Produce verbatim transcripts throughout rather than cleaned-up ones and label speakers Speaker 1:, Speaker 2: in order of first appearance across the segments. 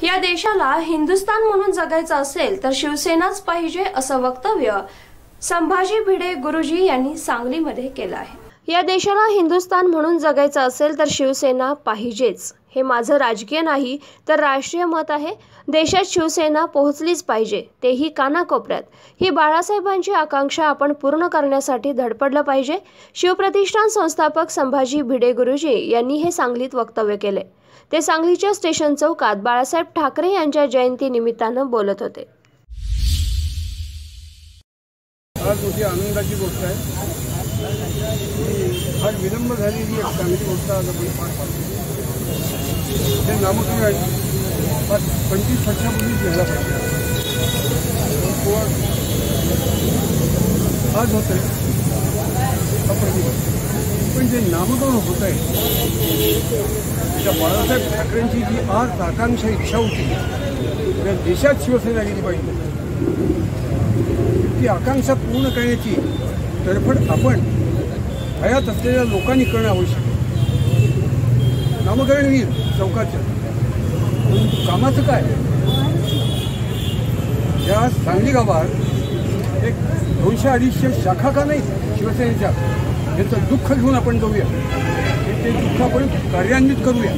Speaker 1: या देशाला हिंदुस्थान म्हणून जगायचं असेल तर शिवसेनाच पाहिजे असं वक्तव्य संभाजी भिडे गुरुजी यांनी सांगलीमध्ये केलं आहे। या देशाला हिंदुस्थान म्हणून जगायचं असेल तर शिवसेना पाहिजेच, हे माझं राजकीय नाही तर राष्ट्रीय मत आहे। देशात शिवसेना पोहोचलीच पाहिजे, तेही कानाकोपऱ्यात। ही बाळासाहेबांची आकांक्षा आपण पूर्ण करण्यासाठी धडपडलं पाहिजे। शिवप्रतिष्ठान संस्थापक संभाजी भिडे गुरुजी यांनी हे सांगलीत वक्तव्य केले। ते सांगलीच्या स्टेशन चौकात बाळासाहेब ठाकरे यांच्या जयंती निमित्तानं बोलत होते।
Speaker 2: आज मोठी आनंदाची गोष्ट आहे। आज विलंब झालेली एक चांगली गोष्ट आज आपण पार पाडतो। हे नामकरण आज पंचवीस वर्षापूर्वी झालं पाहिजे, आज होत आहे अप्रतिम। पण जे नामकरण होत आहे त्या बाळासाहेब ठाकरेंची जी आज आकांक्षा इच्छा होती त्या देशात शिवसेना गेली पाहिजे, ती आकांक्षा पूर्ण करण्याची तडफड आपण हयात असलेल्या लोकांनी करणं आवश्यक आहे। नामकरण होईल चौकाचं, कामाचं काय? या सांगली गावात एक दोनशे अडीचशे शाखा का नाही शिवसेनेच्या, याचं दुःख घेऊन आपण जाऊया, ते दुःख आपण कार्यान्वित करूया।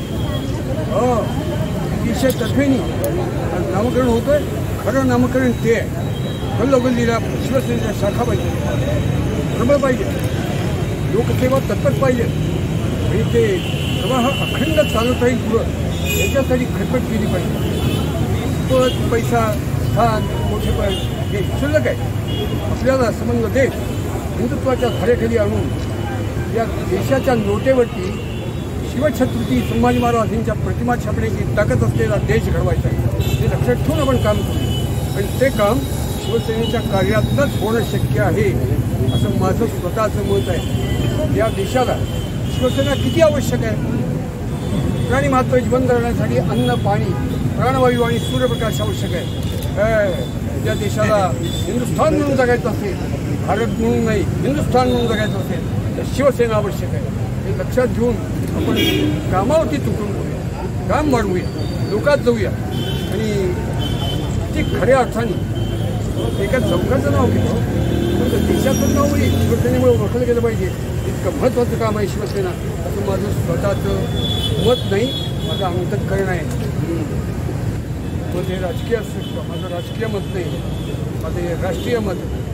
Speaker 2: अतिशय तर्फेनी नामकरण होतंय, खरं नामकरण ते आहे। गल्लोगल्लीला शिवसेनेच्या शाखा पाहिजे, प्रबळ पाहिजे, लोकसेवा तत्पर पाहिजे आणि ते प्रवाह अखंड चालत राहील पुढं, याच्यासाठी खटपट केली पाहिजे। पद, पैसा, स्थान, मोठेपण हे क्षुल्लक आहे। आपल्याला संबंध देश हिंदुत्वाच्या धारेखाली आणून या देशाच्या नोटेवरती शिवछत्रपती संभाजी महाराज यांच्या प्रतिमा छापण्याची ताकद असलेला देश घडवायचा आहे। हे लक्षात ठेवून आपण काम करू आणि ते काम शिवसेनेच्या कार्यातच होणं शक्य आहे असं माझं स्वतःचं मत आहे। या देशाला शिवसेना किती आवश्यक आहे? प्राणी मात्र जीवन करण्यासाठी अन्न, पाणी, प्राणवायू आणि सूर्यप्रकाश आवश्यक आहे। या देशाला हिंदुस्थान म्हणून जगायचं असेल, भारत म्हणून नाही हिंदुस्थान म्हणून जगायचं असेल तर शिवसेना आवश्यक आहे। हे लक्षात घेऊन आपण कामावरती तुटून बोलूया, काम वाढवूया, लोकात जाऊया आणि ती खऱ्या अर्थाने एका चौकाचं नाव घेतो तर देशाचं नाव शिवसेनेमुळे ओळखलं गेलं पाहिजे, इतकं महत्त्वाचं काम आहे शिवसेना असं माझं स्वतःचं मत नाही, माझं अंतःकरण आहे। मग हे राजकीय असू शकतं, माझं राजकीय मत नाही, माझं हे राष्ट्रीय मत